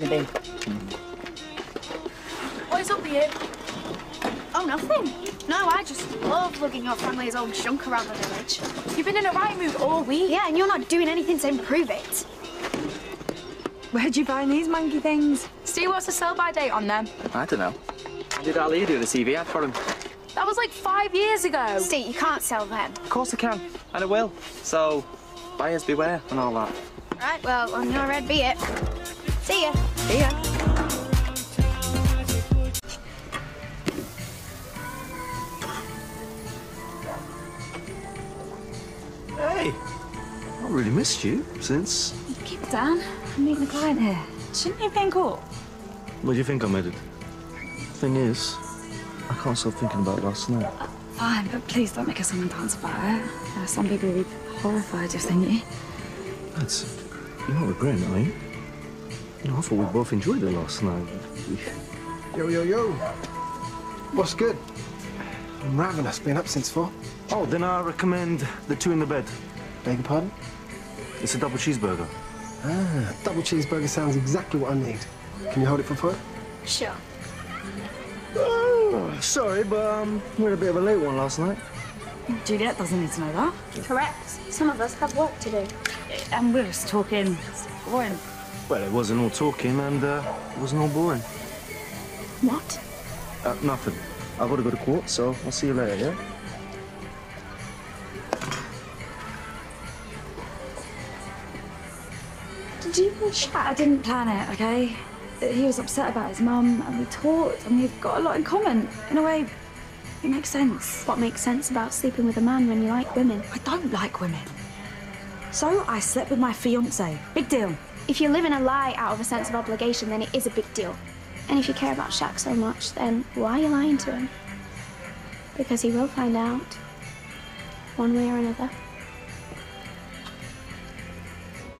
the bin. What is up with you? Oh, nothing. No, I just love lugging your family's old junk around the village. You've been in a right mood all week. Yeah, and you're not doing anything to improve it. Where'd you find these manky things? Steve, what's the sell-by date on them? I don't know. Did Ali do the CV ad for him? That was like 5 years ago. Steve, you can't sell them. Of course I can, and I will. So, buyers beware and all that. Right, well, on your red be it. See ya. See ya. Hey, I've really missed you since... Keep it down. I'm meeting a client here. Shouldn't you be in court? What do you think I made it? Thing is, I can't stop thinking about last night. Fine, but please don't make a song and dance about it. Some people would be horrified if they knew. That's... You're not regretting it, are you? You know, I thought we both enjoyed it last night. Yo, yo, yo. What's good? I'm ravenous. Been up since 4. Oh, then I recommend the 2 in the bed. Beg your pardon? It's a double cheeseburger. Ah, double cheeseburger sounds exactly what I need. Can you hold it for 4? Sure. Oh, sorry, but we had a bit of a late one last night. Juliet doesn't need to know that. Correct. Some of us have work to do. And we're just talking. Boring. Well, it wasn't all talking and it wasn't all boring. What? Nothing. I've got to go to court, so I'll see you later, yeah? Did you wish I didn't plan it, okay? He was upset about his mum, and we talked, and we've got a lot in common. In a way, it makes sense. What makes sense about sleeping with a man when you like women? I don't like women. So I slept with my fiancé. Big deal. If you're living a lie out of a sense of obligation, then it is a big deal. And if you care about Shaq so much, then why are you lying to him? Because he will find out, one way or another.